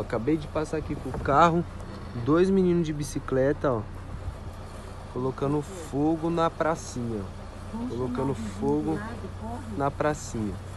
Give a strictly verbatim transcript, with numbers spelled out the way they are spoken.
acabei de passar aqui com o carro. Dois meninos de bicicleta, ó. Colocando fogo na pracinha. Colocando fogo na pracinha.